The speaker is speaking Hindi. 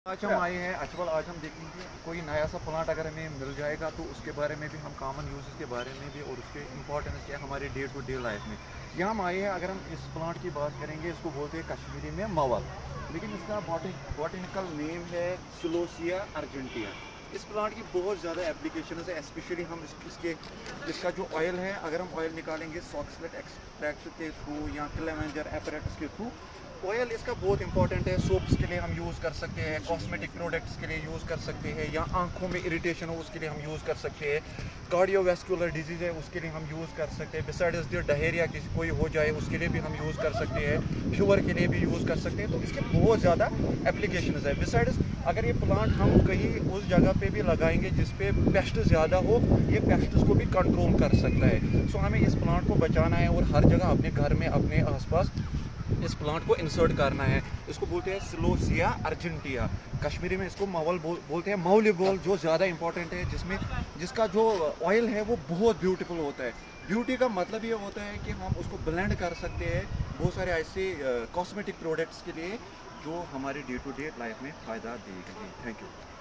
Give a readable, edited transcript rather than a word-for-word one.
आज हम आए हैं अचवल। आज हम देखेंगे कोई नया सा प्लांट अगर हमें मिल जाएगा तो उसके बारे में भी हम कॉमन यूज़ के बारे में भी और उसके इंपॉर्टेंस क्या है हमारे डे टू डे लाइफ में। यहाँ हम आए हैं, अगर हम इस प्लांट की बात करेंगे इसको बोलते हैं कश्मीरी में मवल, लेकिन इसका बॉटनिकल नेम है सिलोसिया अर्जेंटिया। इस प्लांट की बहुत ज़्यादा एप्लीकेशन है, स्पेशली हम इसका जो ऑयल है, अगर हम ऑयल निकालेंगे सॉक्सलेट एक्सट्रैक्ट के थ्रू या क्लेवेंजर एपरेटस के थ्रू, ऑयल इसका बहुत इंपॉर्टेंट है। सोप्स के लिए हम यूज़ कर सकते हैं, कॉस्मेटिक प्रोडक्ट्स के लिए यूज़ कर सकते हैं, या आंखों में इरिटेशन हो उसके लिए हम यूज़ कर सकते हैं, कार्डियोवैस्कुलर डिजीज़ है उसके लिए हम यूज़ कर सकते हैं, बिसाइड्स द डायरिया किसी कोई हो जाए उसके लिए भी हम यूज़ कर सकते हैं, फीवर के लिए भी यूज़ कर सकते हैं। तो इसके बहुत ज़्यादा एप्लीकेशन है। बिसाइड्स अगर ये प्लांट हम कहीं उस जगह पे भी लगाएंगे जिस पे पेस्ट ज़्यादा हो, ये पेस्ट्स को भी कंट्रोल कर सकता है। सो हमें इस प्लांट को बचाना है और हर जगह अपने घर में अपने आसपास इस प्लांट को इंसर्ट करना है। इसको बोलते हैं सिलोसिया अर्जेंटिया, कश्मीरी में इसको मवल बोलते हैं। मवलिबोल जो ज़्यादा इंपॉर्टेंट है, जिसका जो ऑयल है वो बहुत ब्यूटीफुल होता है। ब्यूटी का मतलब ये होता है कि हम उसको ब्लेंड कर सकते हैं बहुत सारे ऐसे कॉस्मेटिक प्रोडक्ट्स के लिए जो हमारे डे टू डे लाइफ में फ़ायदा देंगे। Thank you.